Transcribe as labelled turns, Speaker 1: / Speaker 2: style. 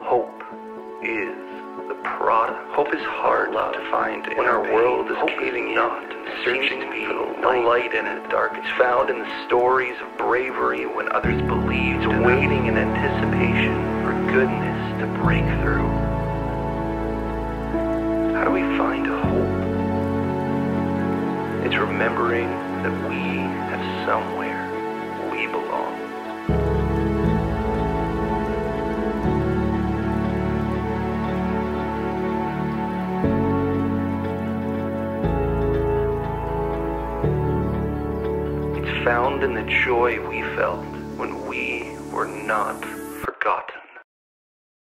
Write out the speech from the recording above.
Speaker 1: Hope is the product. Hope is hard to find when our world is caving in, searching for the light in it. Dark is found in the stories of bravery when others believed, waiting in anticipation for goodness to break through. How do we find hope? It's remembering that we have somewhere we belong. It's found in the joy we felt when we were not